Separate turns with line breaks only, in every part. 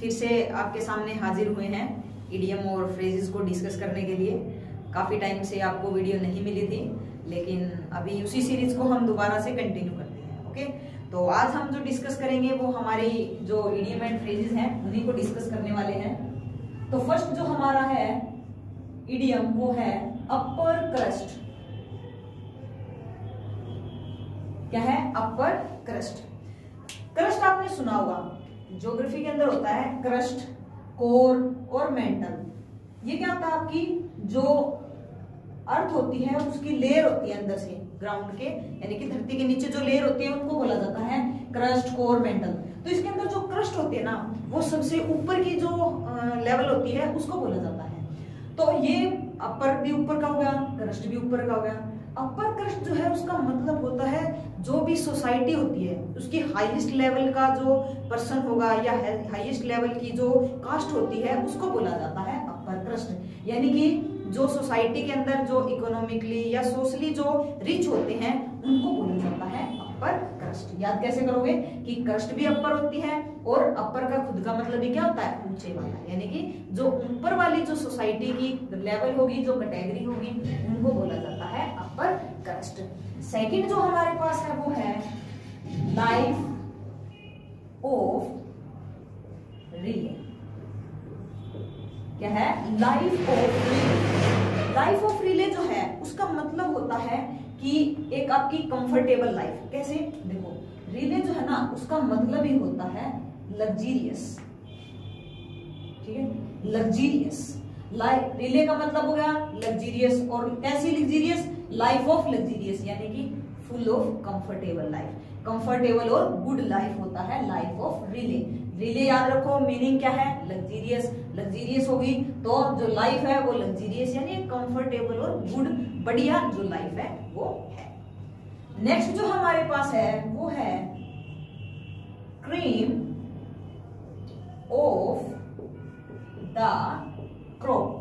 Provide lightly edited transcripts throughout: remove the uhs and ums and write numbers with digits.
फिर से आपके सामने हाजिर हुए हैं इडियम और फ्रेजेस को डिस्कस करने के लिए। काफ़ी टाइम से आपको वीडियो नहीं मिली थी, लेकिन अभी उसी सीरीज को हम दोबारा से कंटिन्यू करते हैं। ओके, तो आज हम जो डिस्कस करेंगे वो हमारी जो इडियम एंड फ्रेजेस हैं उन्हीं को डिस्कस करने वाले हैं। तो फर्स्ट जो हमारा है इडियम वो है अपर क्रस्ट। क्या है? Upper crust. क्रस्ट आपने सुना होगा, ज्योग्राफी के अंदर होता है क्रस्ट, कोर और मेंटल। ये क्या होता है? आपकी जो अर्थ होती है उसकी लेयर होती है अंदर से, ग्राउंड के यानी कि धरती के नीचे जो लेयर होती है उनको बोला जाता है क्रस्ट, कोर, मेंटल। तो इसके अंदर जो क्रस्ट होती है ना, वो सबसे ऊपर की जो लेवल होती है उसको बोला जाता है। तो ये अपर भी ऊपर का हो गया, क्रस्ट भी ऊपर का हो गया। अपर क्रस्ट जो है उसका मतलब होता है जो भी सोसाइटी होती है उसकी हाईएस्ट लेवल का जो पर्सन होगा या हाईएस्ट लेवल की जो कास्ट होती है उसको बोला जाता है अपर क्रस्ट। यानी कि जो सोसाइटी के अंदर जो इकोनॉमिकली या सोशली जो रिच होते हैं उनको बोला जाता है अपर क्रस्ट। याद कैसे करोगे कि क्रस्ट भी अपर होती है और अपर का खुद का मतलब ही क्या होता है? ऊंचे वाला। यानी कि जो ऊपर वाली जो सोसाइटी की लेवल होगी, जो कैटेगरी होगी, उनको बोला जाता है अपर क्रस्ट। सेकंड जो हमारे पास है वो है लाइफ ऑफ रिले। क्या है? Life of Riley. Life of Riley जो है उसका मतलब होता है कि एक आपकी कंफर्टेबल लाइफ। कैसे? देखो, रिले जो है ना उसका मतलब ही होता है लग्जीरियस। ठीक है, लग्जीरियस लाइफ। रिले का मतलब हो गया लग्जीरियस, और कैसी लग्जीरियस? लाइफ ऑफ लग्जीरियस, यानी कि full of comfortable life. Comfortable और गुड लाइफ होता है लाइफ ऑफ रिले। रिले याद रखो, मीनिंग क्या है? लग्जीरियस। लग्जीरियस होगी तो जो लाइफ है वो लग्जीरियस यानी कंफर्टेबल और गुड, बढ़िया जो लाइफ है वो है। नेक्स्ट जो हमारे पास है वो है क्रीम ऑफ द क्रॉप।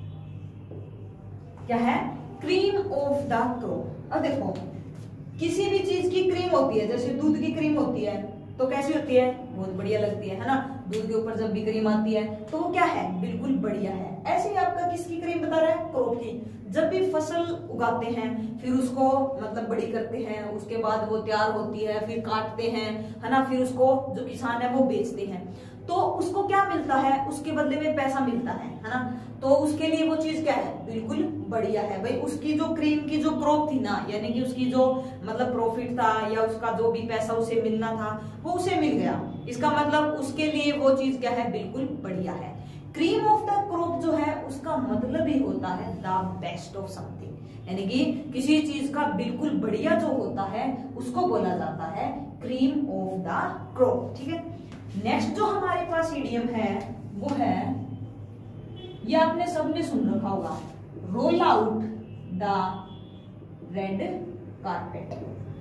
क्या है? Cream of the crop. अब देखो, किसी भी चीज की क्रीम होती है, जैसे दूध की क्रीम होती है तो कैसी होती है? बहुत बढ़िया लगती है ना। दूध के ऊपर जब भी क्रीम आती है तो वो क्या है? बिल्कुल बढ़िया है। ऐसे ही आपका किसकी क्रीम बता रहा है? क्रॉप की। जब भी फसल उगाते हैं फिर उसको मतलब बड़ी करते हैं, उसके बाद वो तैयार होती है, फिर काटते हैं, है ना, फिर उसको जो किसान है वो बेचते हैं, तो उसको क्या मिलता है? उसके बदले में पैसा मिलता है ना। तो उसके लिए वो चीज क्या है? बिल्कुल बढ़िया है भाई। उसकी जो क्रीम की जो क्रॉप थी ना, यानी कि उसकी जो मतलब प्रॉफिट था या उसका जो भी पैसा उसे मिलना था वो उसे मिल गया। इसका मतलब उसके लिए वो चीज क्या है? बिल्कुल बढ़िया है। क्रीम ऑफ द क्रॉप जो है उसका मतलब ही होता है द बेस्ट ऑफ समथिंग, यानी कि किसी चीज का बिल्कुल बढ़िया जो होता है उसको बोला जाता है क्रीम ऑफ द क्रॉप। ठीक है, नेक्स्ट जो हमारे पास इडियम है वो है, ये आपने सबने सुन रखा होगा, roll out the red carpet.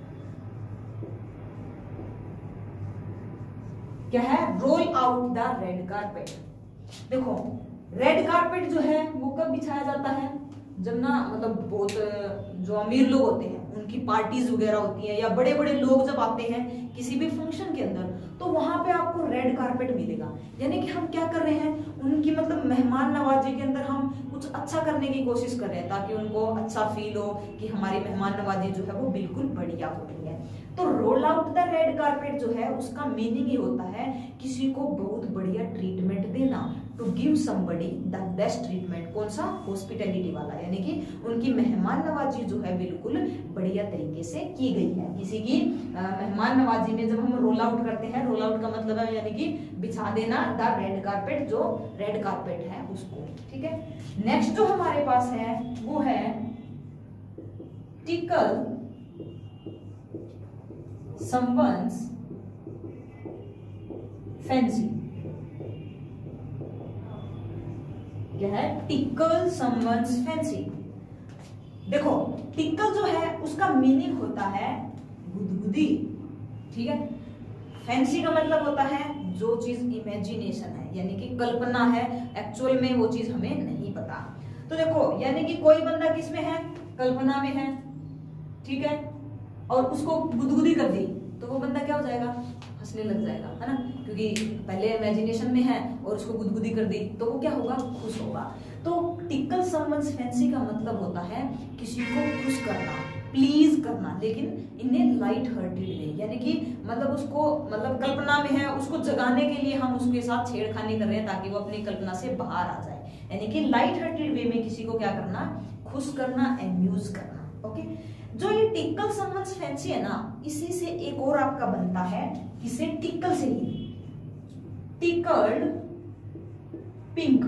क्या है? Roll out the red carpet. देखो, रेड कारपेट जो है वो कब बिछाया जाता है? जब ना मतलब बहुत जो अमीर लोग होते हैं उनकी पार्टीज वगैरह होती है या बड़े बड़े लोग जब आते हैं किसी भी फंक्शन के अंदर, तो वहां पे आपको रेड कारपेट मिलेगा। यानी कि हम क्या कर रहे हैं? उनकी मतलब मेहमान नवाजी के अंदर हम कुछ अच्छा करने की कोशिश कर रहे हैं ताकि उनको अच्छा फील हो कि हमारी मेहमान नवाजी जो है वो बिल्कुल बढ़िया हो रही है। तो roll out the red carpet जो है उसका मीनिंग ही होता है किसी को बहुत बढ़िया ट्रीटमेंट देना, to give somebody the best treatment. कौन सा? हॉस्पिटैलिटी वाला, यानी कि उनकी मेहमान नवाजी जो है बिल्कुल बढ़िया तरीके से की गई है। किसी की मेहमान नवाजी में जब हम रोल आउट करते हैं, रोल आउट का मतलब है यानी कि बिछा देना द रेड कारपेट, जो रेड कारपेट है उसको। ठीक है, नेक्स्ट जो हमारे पास है वो है टिकल someone's fancy। क्या है? Tackle someone's fancy। देखो, टिकल जो है उसका मीनिंग होता है गुदगुदी। ठीक है, फैंसी का मतलब होता है जो चीज इमेजिनेशन है, यानी कि कल्पना है, एक्चुअल में वो चीज हमें नहीं पता। तो देखो, यानी कि कोई बंदा किस में है? कल्पना में है। ठीक है, और उसको गुदगुदी कर दी तो वो बंदा क्या हो जाएगा? हंसने लग जाएगा, है ना, क्योंकि पहले इमेजिनेशन में है और उसको गुदगुदी कर दी तो वो क्या होगा, खुश होगा। तो टिकल समवन्स फैंसी का मतलब होता है किसी को खुश करना, प्लीज करना, लेकिन इन्हें लाइट हार्टेड वे, यानी कि मतलब उसको मतलब कल्पना में है, उसको जगाने के लिए हम उसके साथ छेड़खानी कर रहे हैं ताकि वो अपनी कल्पना से बाहर आ जाए। यानी कि लाइट हार्टेड वे में किसी को क्या करना, खुश करना, एम्यूज करना। ओके, जो ये टिकल समवन्स फैंसी है ना, इसी से एक और आपका बनता है, किसे, टिकल से ही, टिकल्ड पिंक।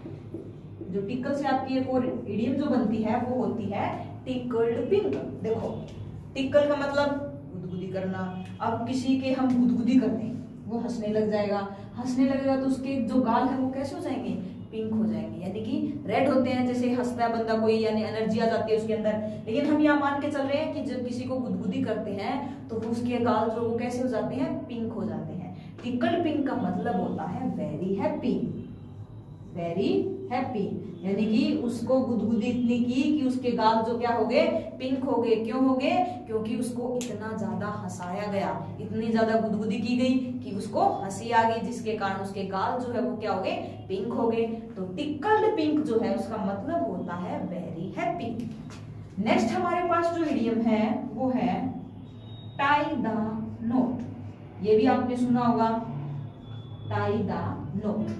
जो टिकल से आपकी एक और इडियम जो बनती है वो होती है टिकल्ड पिंक। देखो, टिकल का मतलब गुदगुदी करना। अब किसी के हम गुदगुदी कर दें, वो हंसने लग जाएगा, हंसने लगेगा तो उसके जो गाल है वो कैसे हो जाएंगे, पिंक हो जाएंगे, यानी कि रेड होते हैं, जैसे हंसता है बंदा कोई, यानी एनर्जी आ जाती है उसके अंदर। लेकिन हम यहाँ मान के चल रहे हैं कि जब किसी को गुदगुदी करते हैं तो वो उसके गाल जो वो कैसे हो जाते हैं, पिंक हो जाते हैं। टिकल्ड पिंक का मतलब होता है वेरी हैप्पी, वेरी हैप्पी, यानी कि उसको गुदगुदी इतनी की कि उसके गाल जो क्या हो गए, पिंक हो गए। क्यों हो गए, क्योंकि उसको इतना ज्यादा हंसाया गया, इतनी ज्यादा गुदगुदी की गई कि उसको हंसी आ गई, जिसके कारण उसके गाल जो है वो क्या हो गए, पिंक हो गए। तो टिकल्ड पिंक जो है उसका मतलब होता है वेरी हैप्पी। नेक्स्ट हमारे पास जो इडियम है वो है टाई द नोट। ये भी आपने सुना होगा, टाई द नोट।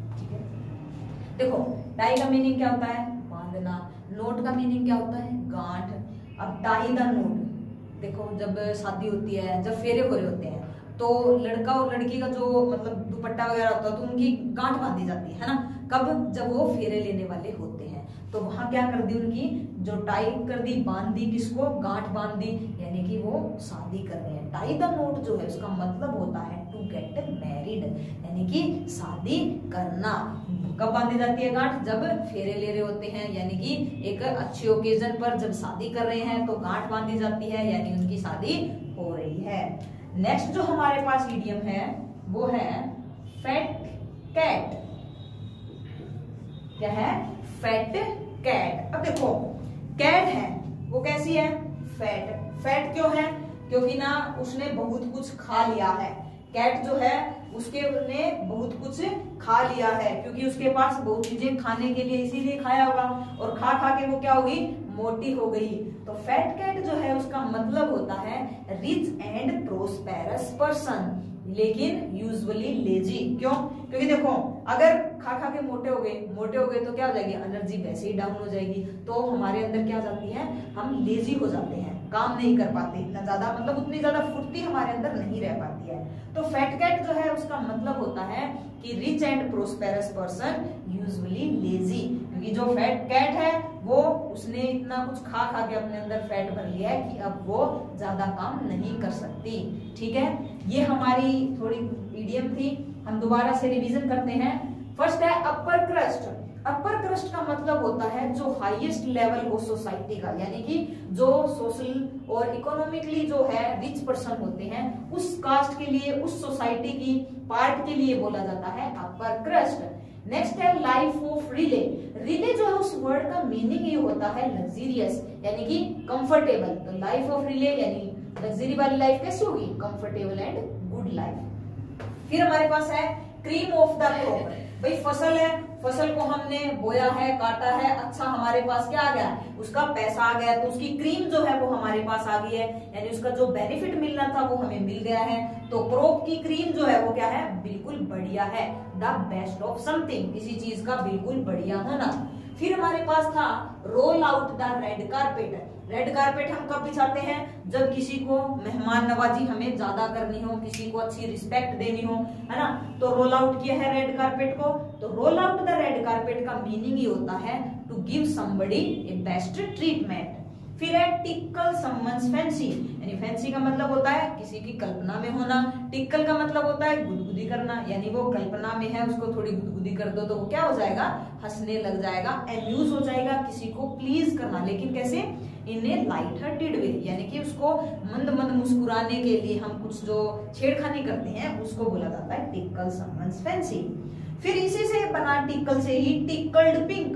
देखो, टाई का मीनिंग क्या होता है, बांधना, नोट का मीनिंग क्या होता है, गांठ। अब टाई द नोट, देखो जब शादी होती है, जब फेरे हो रहे होते हैं तो लड़का और लड़की का जो मतलब दुपट्टा वगैरह होता है तो उनकी गांठ बांधी जाती है ना, कब, जब वो फेरे लेने वाले होते हैं। तो वहां क्या कर दी, उनकी जो टाई कर दी, बांध दी, किसको, गांठ बांध दी, यानी कि वो शादी कर रहे हैं। टाई द नोट जो है उसका मतलब होता है टू गेट मैरिड, यानी कि शादी करना। कब बांधी जाती है गांठ, जब फेरे ले रहे होते हैं, यानी कि एक अच्छे ओकेजन पर जब शादी कर रहे हैं तो गांठ बांधी जाती है, यानी उनकी शादी हो रही है। नेक्स्ट जो हमारे पास इडियम है वो है फैट कैट। क्या है, फैट कैट। अब देखो, कैट है वो कैसी है, फैट। फैट क्यों है, क्योंकि ना उसने बहुत कुछ खा लिया है। कैट जो है उसके ने बहुत कुछ खा लिया है, क्योंकि उसके पास बहुत चीजें खाने के लिए, इसीलिए खाया होगा, और खा खा के वो क्या होगी, मोटी हो गई। तो फैट कैट जो है उसका मतलब होता है रिच एंड प्रोस्पेरस पर्सन, लेकिन यूजुअली लेजी। क्यों, क्योंकि देखो अगर खा खा के मोटे हो गए तो क्या हो जाएगी, एनर्जी वैसे ही डाउन हो जाएगी, तो हमारे अंदर क्या जाती है, हम लेजी हो जाते हैं, काम नहीं कर पाते इतना ज्यादा, मतलब उतनी ज्यादा फुर्ती हमारे अंदर नहीं रह पाती है। तो फैट कैट जो है उसका मतलब होता है कि rich and prosperous person usually lazy, क्योंकि जो फैट कैट है वो उसने इतना कुछ खा खा के अपने अंदर फैट भर लिया है कि अब वो ज्यादा काम नहीं कर सकती। ठीक है, ये हमारी थोड़ी इडियम थी, हम दोबारा से रिवीजन करते हैं। फर्स्ट है अपर क्रस्ट। अपर क्रस्ट का मतलब होता है जो हाईएस्ट लेवल हो सोसाइटी का, यानी कि जो सोशल और इकोनॉमिकली जो है रिच पर्सन होते हैं, उस कास्ट के लिए, उस सोसाइटी की पार्ट के लिए बोला जाता है अपर क्रस्ट। नेक्स्ट है लाइफ ऑफ रिले। रिले जो है उस वर्ड का मीनिंग ये होता है लग्जरियस, यानी कि कंफर्टेबल। तो लाइफ ऑफ रिले यानी लग्जरी वाली लाइफ कैसी होगी, कंफर्टेबल एंड गुड लाइफ। फिर हमारे पास है क्रीम ऑफ द क्रॉप। भाई फसल है, फसल को हमने बोया है, काटा है, अच्छा हमारे पास क्या आ गया, उसका पैसा आ गया, तो उसकी क्रीम जो है वो हमारे पास आ गई है, यानी उसका जो बेनिफिट मिलना था वो हमें मिल गया है। तो क्रॉप की क्रीम जो है वो क्या है, बिल्कुल बढ़िया है, द बेस्ट ऑफ समथिंग, किसी चीज का बिल्कुल बढ़िया होना। फिर हमारे पास था roll out the red carpet. Red carpet हम कब बिछाते हैं, जब किसी को मेहमान नवाजी हमें ज्यादा करनी हो, किसी को अच्छी रिस्पेक्ट देनी हो, है ना, तो रोल आउट किया है रेड कारपेट को। तो roll out the red carpet का मीनिंग ही होता है to give somebody a best treatment. फिर है टिकल समवन्स फैंसी, यानी फैंसी का मतलब होता है किसी की कल्पना में होना, टिकल का मतलब होता है गुदगुदी करना, यानी वो कल्पना में है, उसको थोड़ी गुदगुदी कर दो तो वो क्या हो जाएगा, हंसने लग जाएगा, एम्यूज हो जाएगा, किसी को प्लीज करना, लेकिन कैसे, इन ए लाइट हार्टेड वे, यानी कि उसको मंद मंद मुस्कुराने के लिए हम कुछ जो छेड़खानी करते हैं उसको बोला जाता है टिकल समवन्स फैंसी। फिर इसी से बना टिकल से ही टिकल्ड पिंक।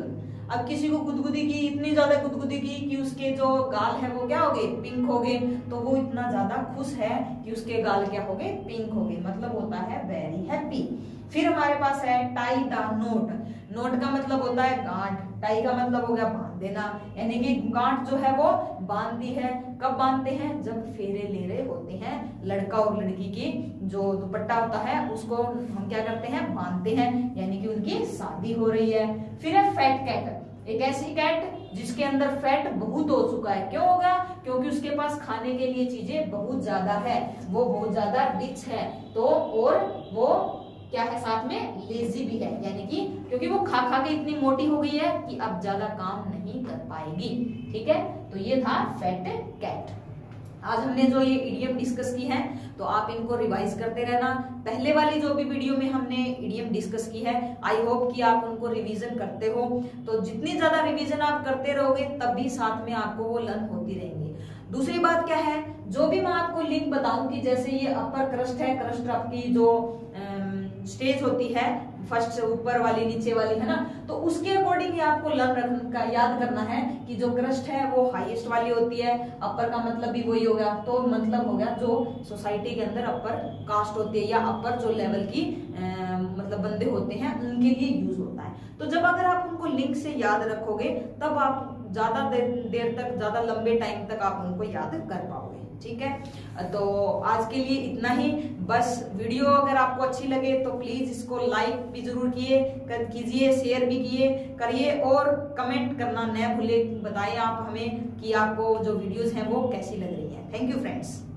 अब किसी को गुदगुदी की, इतनी ज्यादा गुदगुदी की कि उसके जो गाल है वो क्या हो गए, पिंक हो गए, तो वो इतना ज्यादा खुश है कि उसके गाल क्या हो गए, पिंक हो गए, मतलब होता है वेरी हैप्पी। फिर हमारे पास है टाई द नोट। नोट का मतलब होता है गांठ, टाई का मतलब हो गया बांध देना, यानी कि गांठ जो है वो बांधती है। कब बांधते हैं, जब फेरे ले रहे होते हैं, लड़का और लड़की की जो दुपट्टा होता है उसको हम क्या करते हैं, बांधते हैं, यानी कि उनकी शादी हो रही है। फिर है फैट कैट, एक ऐसी कैट जिसके अंदर फैट बहुत हो चुका है। क्यों होगा, क्योंकि उसके पास खाने के लिए चीजें बहुत ज्यादा है, वो बहुत ज्यादा रिच है, तो और वो क्या है, साथ में लेजी भी है, यानी कि क्योंकि वो खा खा के इतनी मोटी हो गई है कि अब ज्यादा काम नहीं कर पाएगी। ठीक है, तो ये था फैट कैट। आज हमने जो ये इडियम डिस्कस की है, तो आप इनको रिवाइज करते रहना। पहले वाली जो भी वीडियो में हमने इडियम डिस्कस की है, आई होप कि आप उनको रिवीजन करते हो। तो जितनी ज्यादा रिवीजन आप करते रहोगे तभी साथ में आपको वो लर्न होती रहेंगी। दूसरी बात क्या है, जो भी मैं आपको लिंक बताऊंगी, जैसे ये अपर क्रस्ट है, क्रस्ट आपकी जो स्टेज होती है, फर्स्ट से ऊपर वाली, नीचे वाली, है ना, तो उसके अकॉर्डिंग ही आपको याद करना है कि जो क्रस्ट है वो हाईएस्ट वाली होती है, अपर का मतलब भी वही हो गया, तो मतलब हो गया जो सोसाइटी के अंदर अपर कास्ट होती है या अपर जो लेवल की मतलब बंदे होते हैं उनके लिए यूज होता है। तो जब अगर आप उनको लिंक से याद रखोगे तब आप ज्यादा देर तक, ज्यादा लंबे टाइम तक आप उनको याद कर पाओगे। ठीक है, तो आज के लिए इतना ही बस। वीडियो अगर आपको अच्छी लगे तो प्लीज इसको लाइक भी जरूर कीजिए, शेयर भी करिए और कमेंट करना न भूले। बताएं आप हमें कि आपको जो वीडियोस हैं वो कैसी लग रही है। Thank you friends.